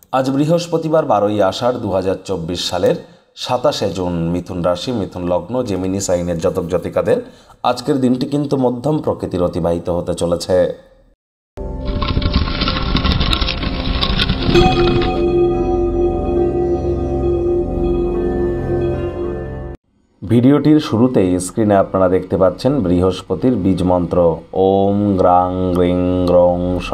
আজ বৃহস্পতিবার 12ই আষাঢ় 2024 সালের 27শে জুন। মিথুন রাশি, মিথুন লগ্ন, জেমিনি সাইনের জাতক জাতিকাদের আজকের দিনটি কিন্তু মধ্যম প্রকৃতির অতিবাহিত হতে চলেছে। ভিডিওটির শুরুতেই স্ক্রিনে আপনারা দেখতে পাচ্ছেন বৃহস্পতির বীজ মন্ত্র ওম গ্রাং গ্রিং গ্রং স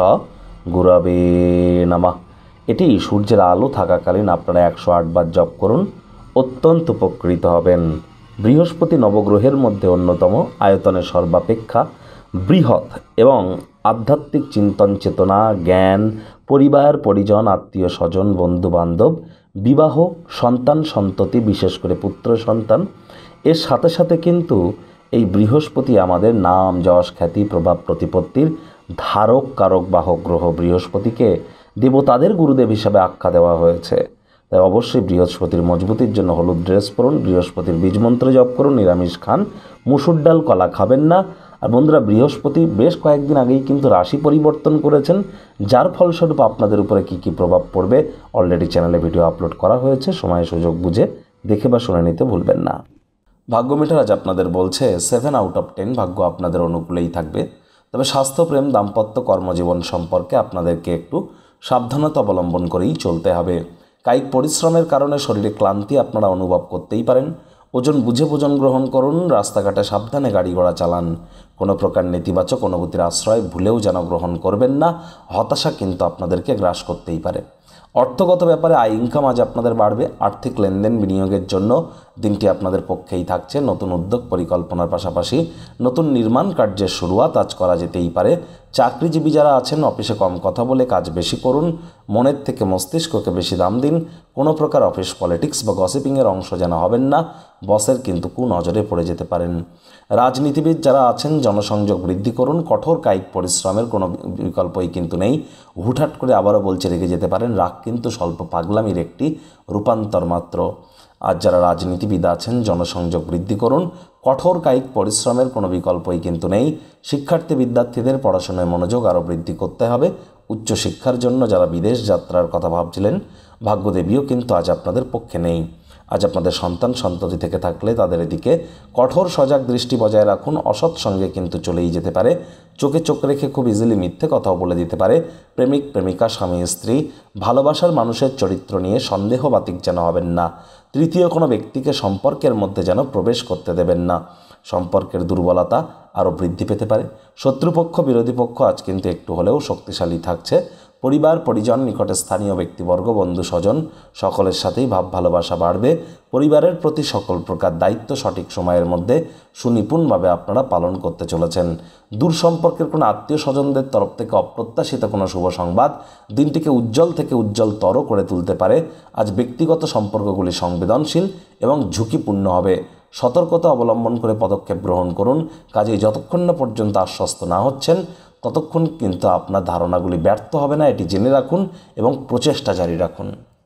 গুরবে নমঃ। এটি সূর্যের আলো থাকাকালীন আপনারা 108 বার জপ করুন, অত্যন্ত উপকৃত হবেন। বৃহস্পতি নবগ্রহের মধ্যে অন্যতম, আয়তনে সর্বাপেক্ষা বৃহৎ এবং আধ্যাত্মিক চিন্তন চেতনা, জ্ঞান, পরিবার পরিজন, আত্মীয় স্বজন, বন্ধুবান্ধব, বিবাহ, সন্তান সন্ততি, বিশেষ করে পুত্র সন্তান, এর সাথে সাথে কিন্তু এই বৃহস্পতি আমাদের নাম, যশ, খ্যাতি, প্রভাব, প্রতিপত্তির ধারক কারক বাহক গ্রহ। বৃহস্পতিকে দেবতাদের গুরুদেব হিসাবে আখ্যা দেওয়া হয়েছে। তাই অবশ্যই বৃহস্পতির মজবুতির জন্য হলুদ ড্রেস পরুন, বৃহস্পতির বীজ মন্ত্র জপ করুন, নিরামিষ খান, মুসুর ডাল কলা খাবেন না। আর বন্ধুরা, বৃহস্পতি বেশ কয়েকদিন আগেই কিন্তু রাশি পরিবর্তন করেছেন, যার ফলস্বরূপ আপনাদের উপরে কী কী প্রভাব পড়বে অলরেডি চ্যানেলে ভিডিও আপলোড করা হয়েছে। সময় সুযোগ বুঝে দেখে বা শুনে নিতে ভুলবেন না। ভাগ্য মিটার আজ আপনাদের বলছে 7 আউট অফ 10 ভাগ্য আপনাদের অনুকূলেই থাকবে। তবে স্বাস্থ্য, প্রেম, দাম্পত্য, কর্মজীবন সম্পর্কে আপনাদেরকে একটু সাবধানতা অবলম্বন করেই চলতে হবে। কায়িক পরিশ্রমের কারণে শরীরে ক্লান্তি আপনারা অনুভব করতেই পারেন। ওজন বুঝে ভোজন গ্রহণ করুন, রাস্তাঘাটে সাবধানে গাড়ি ঘোড়া চালান। কোনো প্রকার নেতিবাচক অনুভূতির আশ্রয় ভুলেও যেন গ্রহণ করবেন না, হতাশা কিন্তু আপনাদেরকে গ্রাস করতেই পারে। অর্থগত ব্যাপারে আয় ইনকাম আজ আপনাদের বাড়বে। আর্থিক লেনদেন বিনিয়োগের জন্য দিনটি আপনাদের পক্ষেই থাকছে। নতুন উদ্যোগ পরিকল্পনার পাশাপাশি নতুন নির্মাণ কার্যের শুরুয়াত আজ করা যেতেই পারে। চাকরিজীবী যারা আছেন, অফিসে কম কথা বলে কাজ বেশি করুন, মনের থেকে মস্তিষ্ককে বেশি দাম দিন। কোনো প্রকার অফিস পলিটিক্স বা গসিপিংয়ের অংশ যেন হবেন না, বসের কিন্তু কুনজরে পড়ে যেতে পারেন। রাজনীতিবিদ যারা আছেন, জনসংযোগ বৃদ্ধি করুন। কঠোর কায়িক পরিশ্রমের কোনো বিকল্পই কিন্তু নেই। হুটহাট করে আবারও বলছে রেগে যেতে পারেন, রাগ কিন্তু স্বল্প পাগলামির একটি রূপান্তর মাত্র। আজ যারা রাজনীতিবিদ আছেন, জনসংযোগ বৃদ্ধি করুন। কঠোর কায়িক পরিশ্রমের কোনো বিকল্পই কিন্তু নেই। শিক্ষার্থী বিদ্যার্থীদের পড়াশোনায় মনোযোগ আরও বৃদ্ধি করতে হবে। উচ্চশিক্ষার জন্য যারা বিদেশ যাত্রার কথা ভাবছিলেন, ভাগ্যদেবীও কিন্তু আজ আপনাদের পক্ষে নেই। আজ আপনাদের সন্তান সন্ততি থেকে থাকলে তাদের এদিকে কঠোর সজাগ দৃষ্টি বজায় রাখুন। অসৎ সঙ্গে কিন্তু চলেই যেতে পারে। চোখে চোখ রেখে খুব ইজিলি মিথ্যে কথাও বলে দিতে পারে। প্রেমিক প্রেমিকা, স্বামী স্ত্রী, ভালোবাসার মানুষের চরিত্র নিয়ে সন্দেহবাতিক যেন হবেন না। তৃতীয় কোনো ব্যক্তিকে সম্পর্কের মধ্যে যেন প্রবেশ করতে দেবেন না। সম্পর্কের দুর্বলতা আরও বৃদ্ধি পেতে পারে। শত্রুপক্ষ, বিরোধী পক্ষ আজ কিন্তু একটু হলেও শক্তিশালী থাকছে। পরিবার পরিজন, নিকটে স্থানীয় ব্যক্তিবর্গ, বন্ধু স্বজন সকলের সাথেই ভাব ভালোবাসা বাড়বে। পরিবারের প্রতি সকল প্রকার দায়িত্ব সঠিক সময়ের মধ্যে সুনিপুণভাবে আপনারা পালন করতে চলেছেন। দূর সম্পর্কের কোনো আত্মীয় স্বজনদের তরফ থেকে অপ্রত্যাশিত কোনো শুভ সংবাদ দিনটিকে উজ্জ্বল থেকে উজ্জ্বলতর করে তুলতে পারে। আজ ব্যক্তিগত সম্পর্কগুলি সংবেদনশীল এবং ঝুঁকিপূর্ণ হবে। সতর্কতা অবলম্বন করে পদক্ষেপ গ্রহণ করুন। কাজেই যতক্ষণ না পর্যন্ত আশ্বস্ত না হচ্ছেন, ততক্ষণ কিন্তু আপনার ধারণাগুলি ব্যর্থ হবে না, এটি জেনে রাখুন এবং প্রচেষ্টা জারি রাখুন।